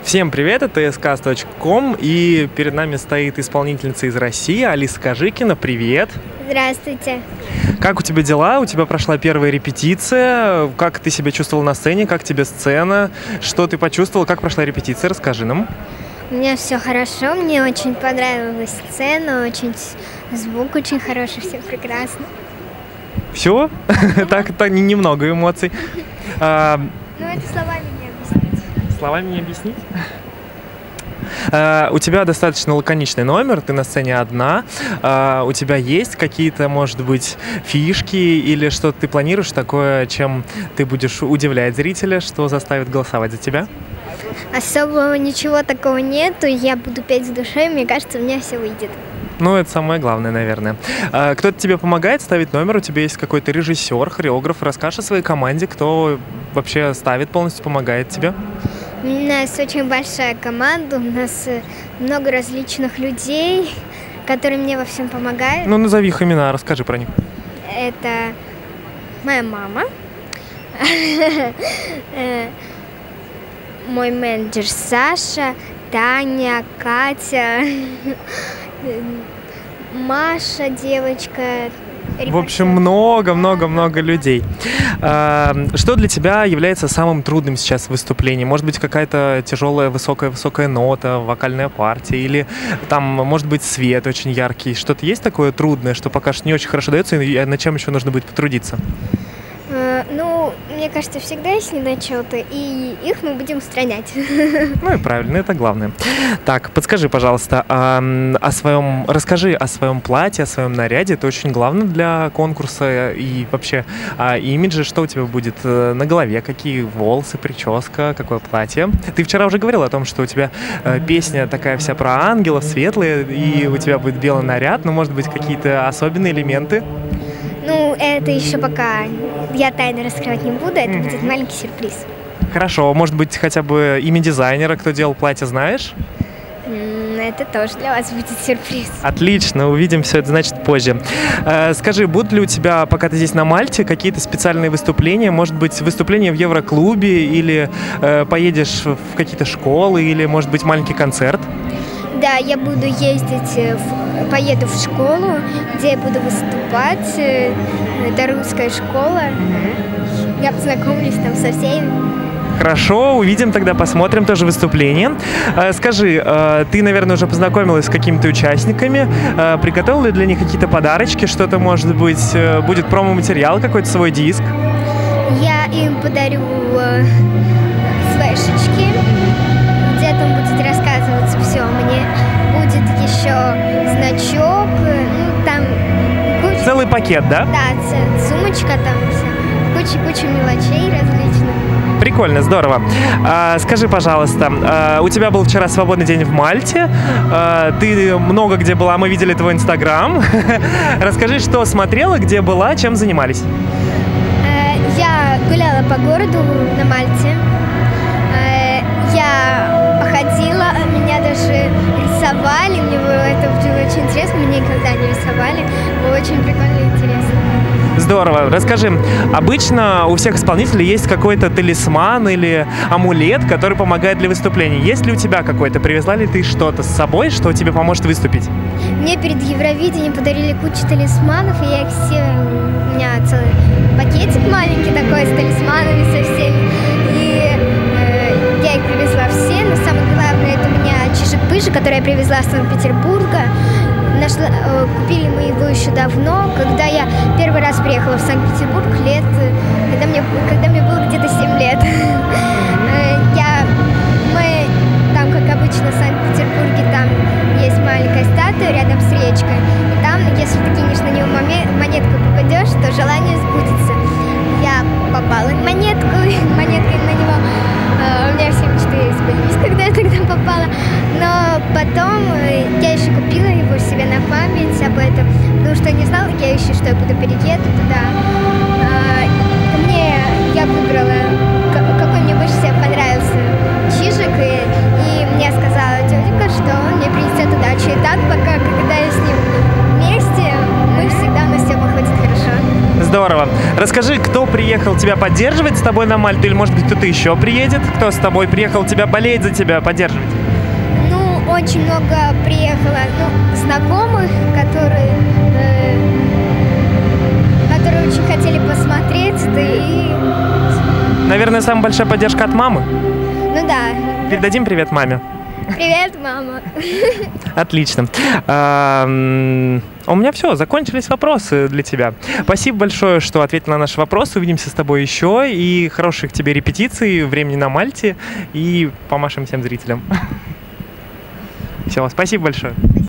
Всем привет, это skaz.com, и перед нами стоит исполнительница из России Алиса Кожикина. Привет! Здравствуйте! Как у тебя дела? У тебя прошла первая репетиция. Как ты себя чувствовал на сцене? Как тебе сцена? Что ты почувствовал? Как прошла репетиция? Расскажи нам. У меня все хорошо, мне очень понравилась сцена, звук очень хороший, все прекрасно. Все? Так немного эмоций. Ну, это словами не объяснить. Словами не объяснить? У тебя достаточно лаконичный номер, ты на сцене одна. У тебя есть какие-то, может быть, фишки или что-то ты планируешь такое, чем ты будешь удивлять зрителя, что заставит голосовать за тебя? Особо ничего такого нету, я буду петь с душой, мне кажется, у меня все выйдет. Ну, это самое главное, наверное. Кто-то тебе помогает ставить номер? У тебя есть какой-то режиссер, хореограф? Расскажи о своей команде, кто вообще ставит, полностью помогает тебе? У нас очень большая команда, у нас много различных людей, которые мне во всем помогают. Ну, назови их имена, расскажи про них. Это моя мама, мой менеджер Саша, Таня, Катя, Маша, девочка. В общем, много людей. Что для тебя является самым трудным сейчас в выступлении? Может быть, какая-то тяжелая, высокая нота, вокальная партия, или там, может быть, свет очень яркий. Что-то есть такое трудное, что пока что не очень хорошо дается, и над чем еще нужно будет потрудиться? Ну, мне кажется, всегда есть недочеты, и их мы будем устранять. Ну и правильно, это главное. Так, подскажи, пожалуйста, расскажи о своем платье, о своем наряде. Это очень главное для конкурса и вообще имиджа. Что у тебя будет на голове, какие волосы, прическа, какое платье. Ты вчера уже говорила о том, что у тебя песня такая вся про ангелов, светлая, и у тебя будет белый наряд, но, может быть, какие-то особенные элементы? Ну, это еще пока я тайны раскрывать не буду, это будет маленький сюрприз. Хорошо, может быть, хотя бы имя дизайнера, кто делал платье, знаешь? Это тоже для вас будет сюрприз. Отлично, увидим все это, значит, позже. Скажи, будут ли у тебя, пока ты здесь на Мальте, какие-то специальные выступления? Может быть, выступления в Евроклубе, или поедешь в какие-то школы, или, может быть, маленький концерт? Да, я буду ездить, поеду в школу, где я буду выступать. Это русская школа. Я познакомлюсь там со всеми. Хорошо, увидим тогда, посмотрим тоже выступление. Скажи, ты, наверное, уже познакомилась с какими-то участниками, приготовила ли для них какие-то подарочки, что-то, может быть, будет промо-материал, какой-то свой диск? Я им подарю флешечки, где там будет рассказываться все мне. Будет еще значок, там куча... Целый пакет, да? Да, сумочка там, куча мелочей различных. Прикольно, здорово. Скажи, пожалуйста, у тебя был вчера свободный день в Мальте, ты много где была, мы видели твой Инстаграм. Расскажи, что смотрела, где была, чем занимались? Я гуляла по городу на Мальте. Я походила, меня даже рисовали, это было очень интересно, меня никогда не рисовали, было очень прикольно и интересно. Здорово. Расскажи, обычно у всех исполнителей есть какой-то талисман или амулет, который помогает для выступления. Есть ли у тебя какой-то? Привезла ли ты что-то с собой, что тебе поможет выступить? Мне перед Евровидением подарили кучу талисманов, и я их все... У меня целый пакетик маленький такой с талисманами, со всеми. И я их привезла все, но самое главное, это у меня чижик-пыжик, который я привезла из Санкт-Петербурга. Купили мы его еще давно, когда я первый раз приехала в Санкт-Петербург, когда мне было где-то 7 лет. Мы там, как обычно, в Санкт-Петербурге, там есть маленькая статуя рядом с речкой, и там, если ты кинешь на него монетку, попадешь, то желание сбудется. Я попала монеткой на него. У меня все мечты сбылись, когда я тогда попала. Но потом я еще купила его себе на память об этом, потому что я не знала, я еще, что я буду перееду туда. Я выбрала, какой мне больше всего понравился чижик, и мне сказала тетенька, что он мне принесет удачу. И так, когда я с ним вместе, у нас все выходит хорошо. Здорово. Расскажи, кто приехал тебя поддерживать с тобой на Мальту, или, может быть, кто-то еще приедет? Кто с тобой приехал тебя болеть за тебя, поддерживать? Ну, очень много приехало знакомых, которые очень хотели посмотреть, да и... Наверное, самая большая поддержка от мамы? Ну да. Передадим привет маме. Привет, мама. Отлично. У меня все, закончились вопросы для тебя. Спасибо большое, что ответил на наши вопросы. Увидимся с тобой еще. И хороших тебе репетиций, времени на Мальте. И помашем всем зрителям. Все, спасибо большое.